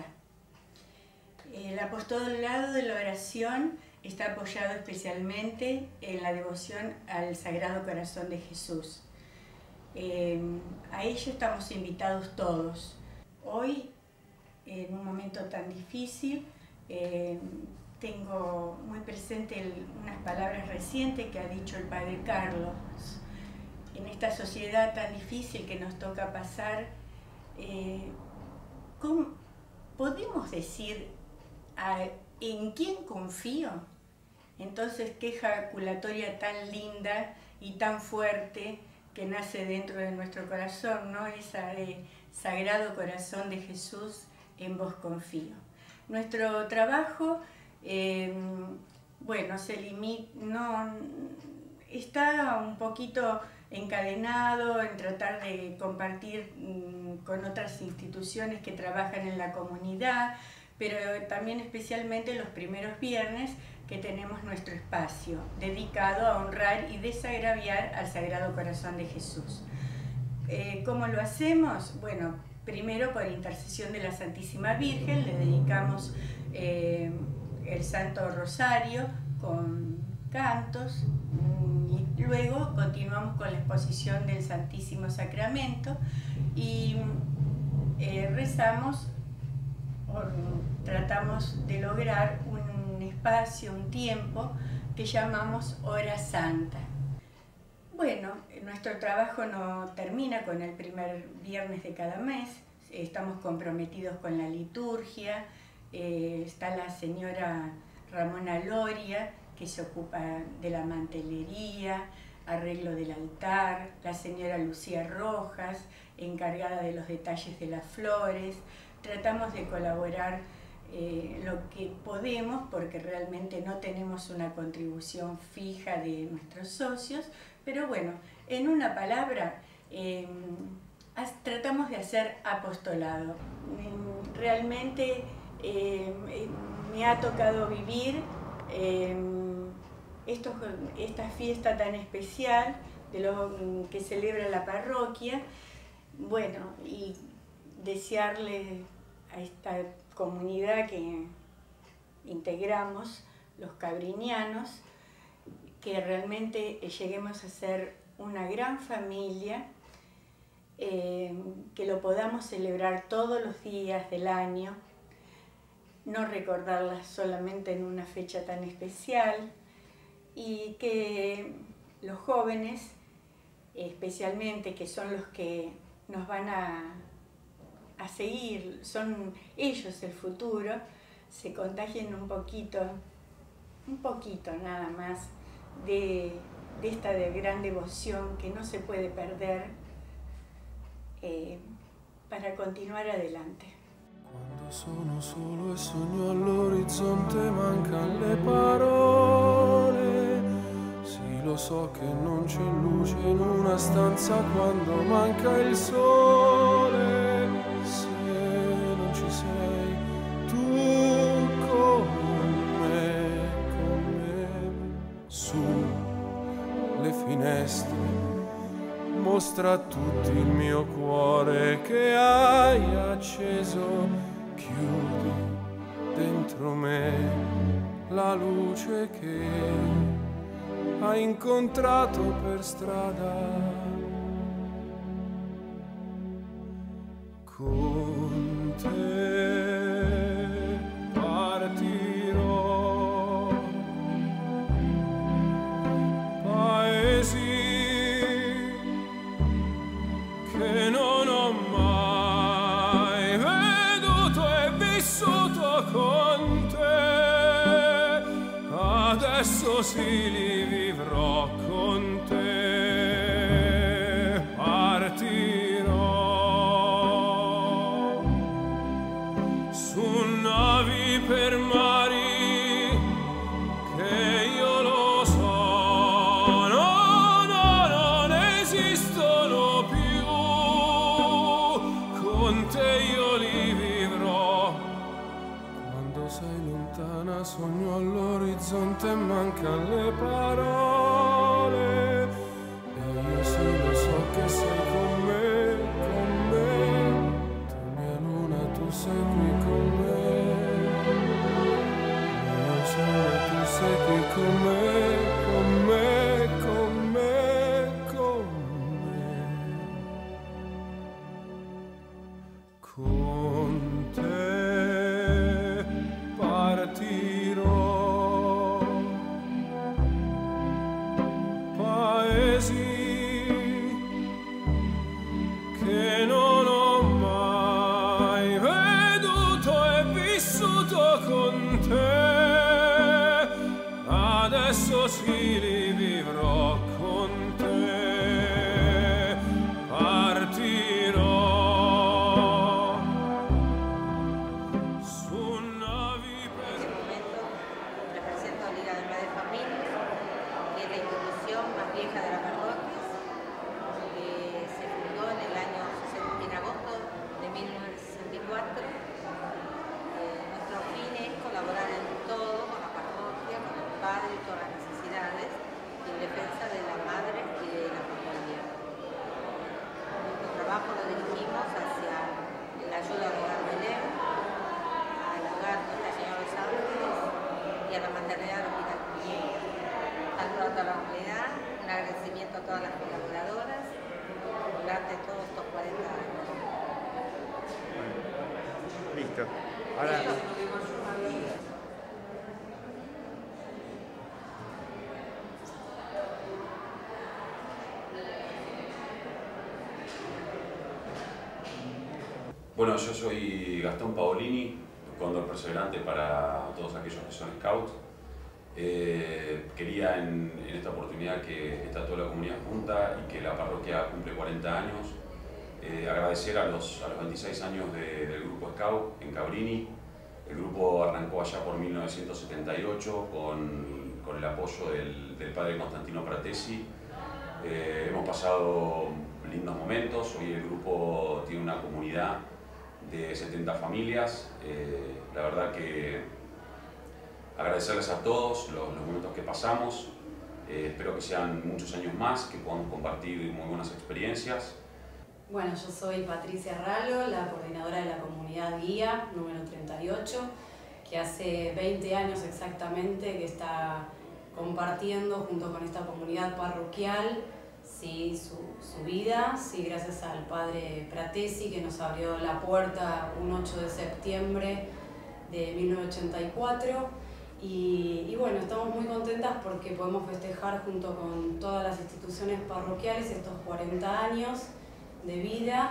[SPEAKER 8] El apostolado de la oración está apoyado especialmente en la devoción al Sagrado Corazón de Jesús. Eh, a ello estamos invitados todos. Hoy, en un momento tan difícil, eh, tengo muy presente el, unas palabras recientes que ha dicho el Padre Carlos. En esta sociedad tan difícil que nos toca pasar, eh, ¿cómo podemos decir a, en quién confío? Entonces, qué ejaculatoria tan linda y tan fuerte que nace dentro de nuestro corazón, ¿no? Esa eh, Sagrado Corazón de Jesús, en vos confío. Nuestro trabajo Eh, bueno, se limita, no, está un poquito encadenado en tratar de compartir mm, con otras instituciones que trabajan en la comunidad, pero también especialmente los primeros viernes que tenemos nuestro espacio dedicado a honrar y desagraviar al Sagrado Corazón de Jesús. Eh, ¿Cómo lo hacemos? Bueno, primero por intercesión de la Santísima Virgen, le dedicamos eh, el Santo Rosario con cantos, y luego continuamos con la exposición del Santísimo Sacramento y eh, rezamos, o tratamos de lograr un espacio, un tiempo que llamamos Hora Santa. Bueno, nuestro trabajo no termina con el primer viernes de cada mes, estamos comprometidos con la liturgia, eh, está la señora Ramona Loria, que se ocupa de la mantelería, arreglo del altar, la señora Lucía Rojas, encargada de los detalles de las flores. Tratamos de colaborar eh, lo que podemos, porque realmente no tenemos una contribución fija de nuestros socios, pero bueno, en una palabra, eh, tratamos de hacer apostolado. Realmente eh, me ha tocado vivir eh, esto, esta fiesta tan especial de lo que celebra la parroquia, bueno, y desearle a esta comunidad que integramos, los cabrinianos, que realmente lleguemos a ser una gran familia, eh, que lo podamos celebrar todos los días del año, no recordarlas solamente en una fecha tan especial, y que los jóvenes, especialmente, que son los que nos van a, a seguir, son ellos el futuro, se contagien un poquito, un poquito nada más, de, de esta de gran devoción que no se puede perder, eh, para continuar adelante.
[SPEAKER 4] Quando sono solo e sogno all'orizzonte mancan le parole. Sì, lo so che non c'è luce in una stanza quando manca il sole. Se non ci sei tu con me, con me, su le finestre mostra a tutti il mio cuore che hai acceso, chiudi dentro me la luce che hai incontrato per strada. Con te partirò, paesi che non ho mai veduto e vissuto con te, adesso sì li vivrò con te, partirò su navi per mari che io lo so, no, no, non esistono più. Con te io li vivrò. Quando sei lontana sogno all'orizzonte e mancan le parole. E io sì lo so che sei con me, con me. Tu mia luna, tu sei qui con me. Mio sole, tu sei qui con me, con me, con me, con me. Con te partirò, paesi che non ho mai veduto e vissuto con te, adesso sì li vivrò con te, partirò.
[SPEAKER 9] vieja de la parroquia, que se fundó en el año en agosto de mil novecientos sesenta y cuatro. Eh, nuestro fin es colaborar en todo con la parroquia, con el padre y todas las necesidades, y en defensa de la madre y de la familia. Nuestro trabajo lo dirigimos hacia la ayuda al hogar Belén, al hogar Nuestra Señora de los Ángeles y a la maternidad de Hospital Cunillera. Tanto a toda la comunidad, un agradecimiento a todas las colaboradoras durante todos estos cuarenta años.
[SPEAKER 10] Listo. Ahora...
[SPEAKER 11] Bueno, yo soy Gastón Paolini, cóndor perseverante para todos aquellos que son scouts. Eh, quería en, en esta oportunidad que está toda la comunidad junta y que la parroquia cumple cuarenta años, eh, agradecer a los, a los veintiséis años de, del grupo Scout en Cabrini. El grupo arrancó allá por mil novecientos setenta y ocho con, con el apoyo del, del padre Constantino Pratesi. Eh, hemos pasado lindos momentos, hoy el grupo tiene una comunidad de setenta familias. Eh, la verdad que agradecerles a todos los, los momentos que pasamos, eh, espero que sean muchos años más, que podamos compartir muy buenas experiencias.
[SPEAKER 12] Bueno, yo soy Patricia Ralo, la coordinadora de la comunidad guía número treinta y ocho, que hace veinte años exactamente que está compartiendo junto con esta comunidad parroquial sí, su, su vida, sí, gracias al padre Pratesi que nos abrió la puerta un ocho de septiembre de mil novecientos ochenta y cuatro. Y, y bueno, estamos muy contentas porque podemos festejar junto con todas las instituciones parroquiales estos cuarenta años de vida,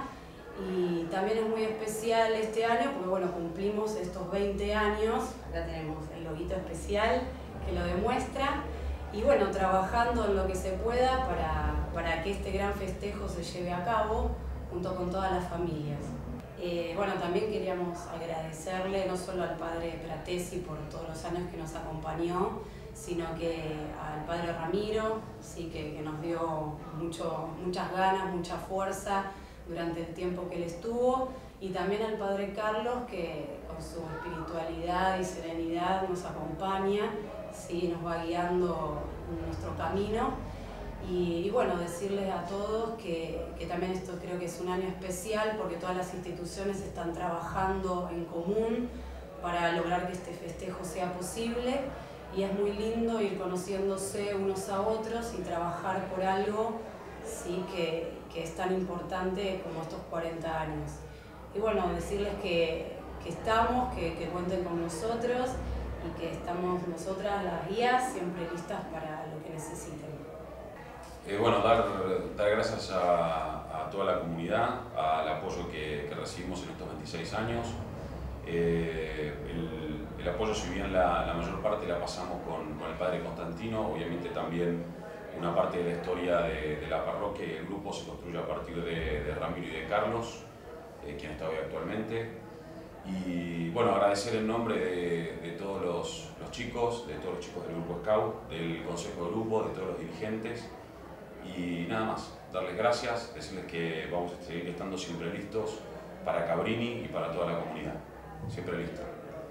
[SPEAKER 12] y también es muy especial este año porque bueno, cumplimos estos veinte años, acá tenemos el loguito especial que lo demuestra, y bueno, trabajando en lo que se pueda para, para que este gran festejo se lleve a cabo junto con todas las familias. Eh, bueno, también queríamos agradecerle no solo al padre Pratesi por todos los años que nos acompañó, sino que al padre Ramiro, sí, que, que nos dio mucho, muchas ganas, mucha fuerza durante el tiempo que él estuvo, y también al padre Carlos, que con su espiritualidad y serenidad nos acompaña, sí, nos va guiando en nuestro camino. Y, y bueno, decirles a todos que, que también esto creo que es un año especial porque todas las instituciones están trabajando en común para lograr que este festejo sea posible, y es muy lindo ir conociéndose unos a otros y trabajar por algo sí, que, que es tan importante como estos cuarenta años. Y bueno, decirles que, que estamos, que, que cuenten con nosotros y que estamos nosotras las guías siempre listas para lo que necesiten.
[SPEAKER 11] Eh, bueno, dar, dar gracias a, a toda la comunidad, al apoyo que, que recibimos en estos veintiséis años. Eh, el, el apoyo, si bien la, la mayor parte la pasamos con, con el padre Constantino, obviamente también una parte de la historia de, de la parroquia y el grupo se construye a partir de, de Ramiro y de Carlos, eh, quien está hoy actualmente. Y bueno, agradecer en nombre de, de todos los, los chicos, de todos los chicos del grupo Scout, del consejo de grupo, de todos los dirigentes. Y nada más, darles gracias, decirles que vamos a seguir estando siempre listos para Cabrini y para toda la comunidad. Siempre listos.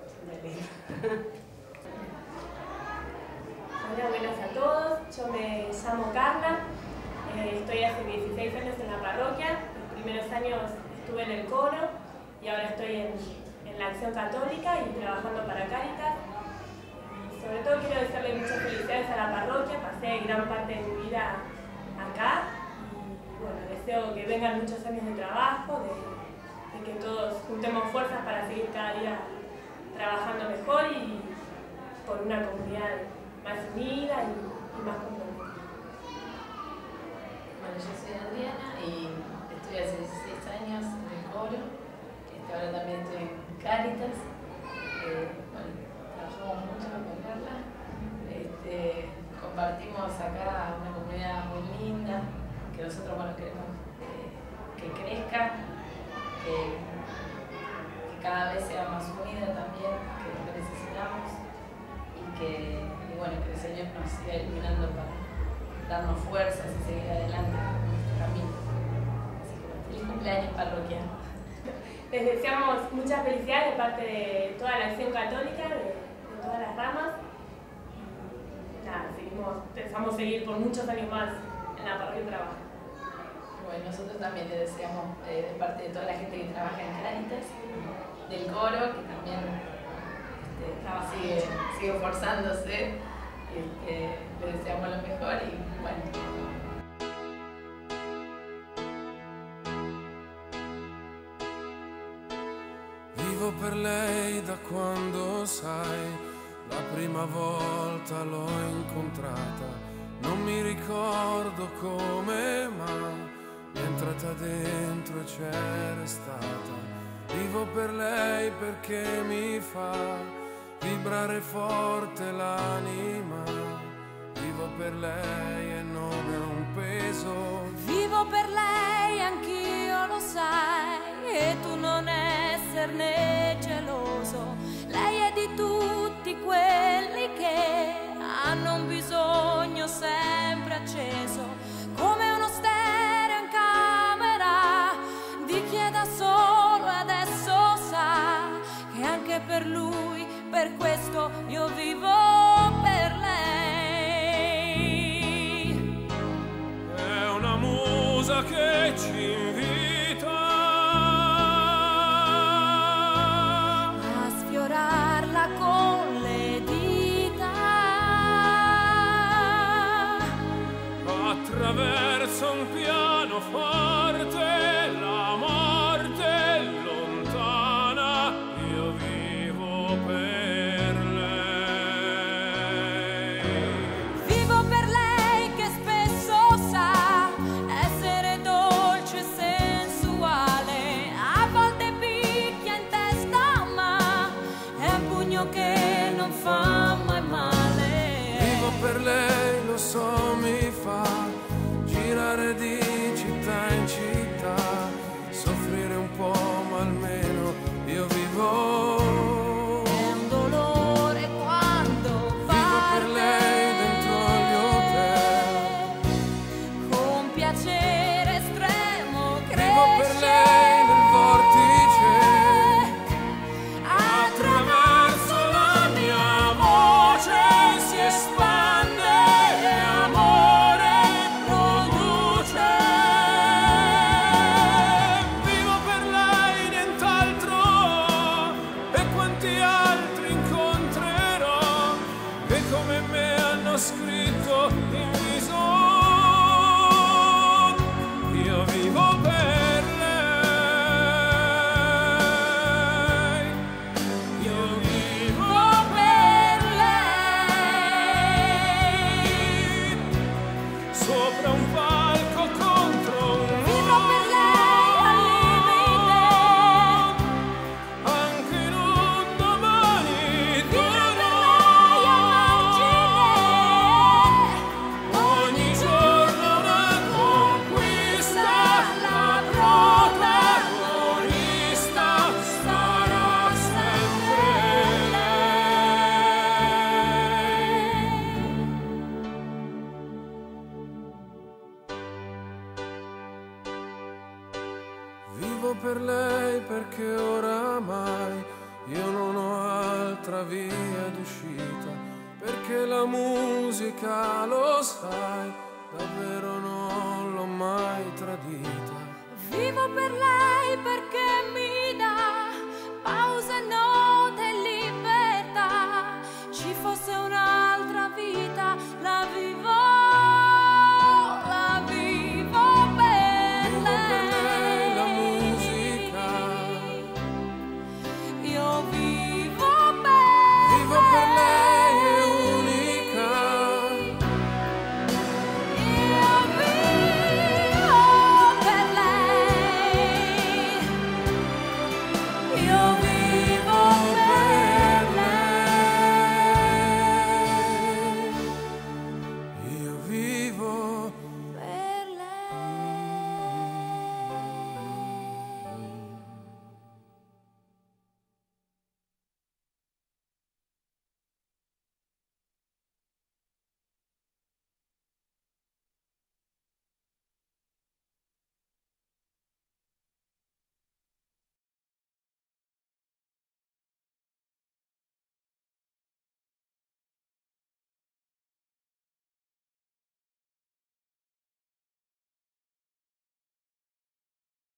[SPEAKER 13] Hola, buenas a todos. Yo me llamo Carla, eh, estoy hace dieciséis años en la parroquia. Los primeros años estuve en el coro y ahora estoy en, en la Acción Católica y trabajando para Cáritas. Sobre todo quiero desearle muchas felicidades a la parroquia, pasé gran parte de mi vida acá y bueno, deseo que vengan muchos años de trabajo, de, de que todos juntemos fuerzas para seguir cada día trabajando mejor y por una comunidad más unida y, y más comprometida.
[SPEAKER 14] Bueno, yo soy Adriana y estoy hace dieciséis años en el coro, este, ahora también estoy en Cáritas. Eh, bueno, trabajamos mucho con Carla. Este, compartimos acá una comunidad muy linda, que nosotros bueno, queremos eh, que crezca, que, que cada vez sea más unida también, que es lo que necesitamos, y que y bueno, que el Señor nos siga iluminando para darnos fuerzas y seguir adelante en nuestro camino. Así que bueno, feliz cumpleaños, parroquia.
[SPEAKER 13] Les deseamos mucha felicidad de parte de toda la Acción Católica, de, de todas las ramas. Y nada, seguimos, pensamos seguir por muchos años más en la parroquia trabajo.
[SPEAKER 14] Bueno, nosotros también le deseamos eh, de parte de toda la gente que trabaja en Cáritas, del coro, que también este, sigue, sigue esforzándose, este, le deseamos lo mejor y bueno.
[SPEAKER 4] Vivo per lei da quando, sai, la prima volta l'ho incontrata. Non mi ricordo come, ma mi è entrata dentro e c'è restata. Vivo per lei perché mi fa vibrare forte l'anima. Vivo per lei e non è un peso.
[SPEAKER 15] Vivo per lei, anch'io lo sai, e tu non esserne geloso. Lei è di tutti quelli che hanno un bisogno sempre acceso, come uno stereo in camera di chi è da solo e adesso sa che anche per lui, per questo io vivo per lei.
[SPEAKER 4] È una musa che ci invita
[SPEAKER 15] a sfiorarla con le dita,
[SPEAKER 4] attraverso un pianoforte la morte è lontana. Io vivo per lei.
[SPEAKER 15] Vivo per lei che spesso sa essere dolce e sensuale, a volte picchia in testa ma è un pugno che non fa mai male.
[SPEAKER 4] Vivo per lei, lo so, mi fa girare di città in città, soffrire un po' ma almeno io vivo.
[SPEAKER 15] È un dolore quando va
[SPEAKER 4] Vivo per lei dentro agli hotel,
[SPEAKER 15] con piacere estremo cresce.
[SPEAKER 4] vivo per lei nel vortice, attraverso la mia voce si espande e amore produce. Vivo per lei, nient'altro, e quanti altri incontrerò che come me hanno scritto in viso. Io vivo per lei, io vivo per lei, sopra un palco contro un
[SPEAKER 15] Vivo per lei al limite,
[SPEAKER 4] anche in un domani
[SPEAKER 15] vivo per
[SPEAKER 4] duro.
[SPEAKER 15] lei a margine,
[SPEAKER 4] Ogni giorno una conquista, la protagonista sarà sempre lei. Vivo per lei perché oramai io non ho altra via d'uscita, perché la musica, lo sai,